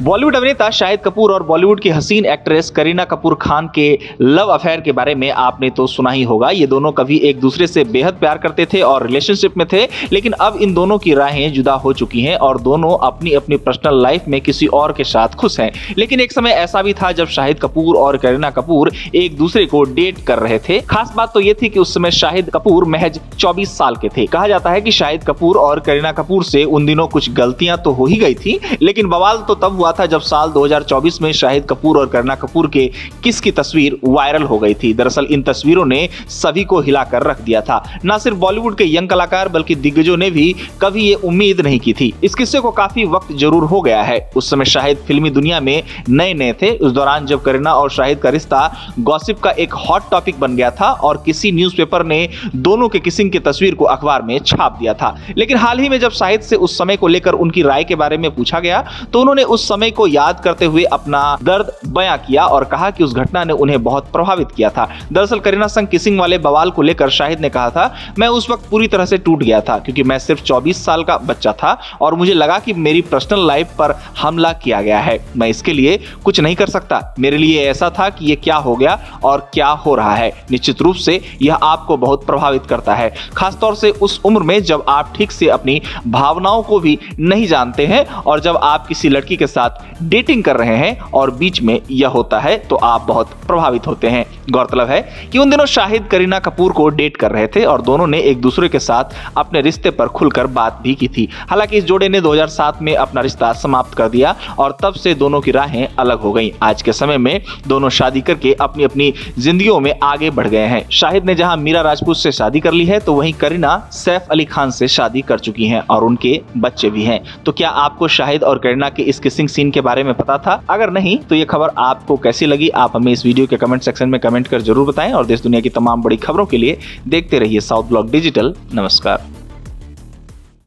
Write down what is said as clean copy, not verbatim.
बॉलीवुड अभिनेता शाहिद कपूर और बॉलीवुड की हसीन एक्ट्रेस करीना कपूर खान के लव अफेयर के बारे में आपने तो सुना ही होगा। ये दोनों कभी एक दूसरे से बेहद प्यार करते थे और रिलेशनशिप में थे, लेकिन अब इन दोनों की राहें जुदा हो चुकी हैं और दोनों अपनी अपनी पर्सनल लाइफ में किसी और के साथ खुश हैं। लेकिन एक समय ऐसा भी था जब शाहिद कपूर और करीना कपूर एक दूसरे को डेट कर रहे थे। खास बात तो ये थी कि उस समय शाहिद कपूर महज 24 साल के थे। कहा जाता है कि शाहिद कपूर और करीना कपूर से उन दिनों कुछ गलतियां तो हो ही गई थी, लेकिन बवाल तो तब हुआ था जब साल 2024 में शाहिद कपूर और करीना कपूर के किस की तस्वीर वायरल हो गई थी। दरअसल इन तस्वीरों ने सभी को हिलाकर रख दिया था। न सिर्फ बॉलीवुड के यंग कलाकार बल्कि दिग्गजों ने भी कभी ये उम्मीद नहीं की थी। इस किस्से को काफी वक्त जरूर हो गया है। उस समय शाहिद फिल्मी दुनिया में नए नए थे। उस दौरान जब करीना और शाहिद का रिश्ता गॉसिप का एक हॉट टॉपिक बन गया था और किसी न्यूज़पेपर ने दोनों के किसिंग की तस्वीर को अखबार में छाप दिया था। लेकिन हाल ही में जब शाहिद से उस समय को लेकर उनकी राय के बारे में पूछा गया तो उन्होंने उस समय को याद करते हुए अपना दर्द बयां किया और कहा कि उस घटना ने उन्हें बहुत प्रभावित किया था। दरअसल करीना संग किसिंग वाले बवाल को लेकर शाहिद ने कहा था, मैं उस वक्त पूरी तरह से टूट गया था क्योंकि मैं सिर्फ 24 साल का बच्चा था और मुझे लगा कि मेरी पर्सनल लाइफ पर हमला किया गया है। मैं इसके लिए कुछ नहीं कर सकता। मेरे लिए ऐसा था कि ये क्या हो गया और क्या हो रहा है। निश्चित रूप से यह आपको बहुत प्रभावित करता है, खासतौर से उस उम्र में जब आप ठीक से अपनी भावनाओं को भी नहीं जानते हैं और जब आप किसी लड़की के साथ डेटिंग कर रहे हैं और बीच में यह होता है तो आप बहुत प्रभावित होते हैं। गौरतलब है कि उन दिनों शाहिद करीना कपूर को डेट कर रहे थे और दोनों ने एक दूसरे के साथ अपने रिश्ते पर खुलकर बात भी की थी। हालांकि इस जोड़े ने 2007 में अपना रिश्ता समाप्त कर दिया और तब से दोनों की राहें अलग हो गईं। आज के समय में दोनों शादी करके अपनी अपनी जिंदगियों में आगे बढ़ गए हैं। शाहिद ने जहां मीरा राजपूत से शादी कर ली है तो वहीं करीना सैफ अली खान से शादी कर चुकी हैं और उनके बच्चे भी हैं। तो क्या आपको शाहिद और करीना के इस किसिंग सीन के बारे में पता था? अगर नहीं तो ये खबर आपको कैसी लगी आप हमें इस वीडियो के कमेंट सेक्शन में कमेंट कर जरूर बताएं और देश दुनिया की तमाम बड़ी खबरों के लिए देखते रहिए साउथ ब्लॉग डिजिटल। नमस्कार।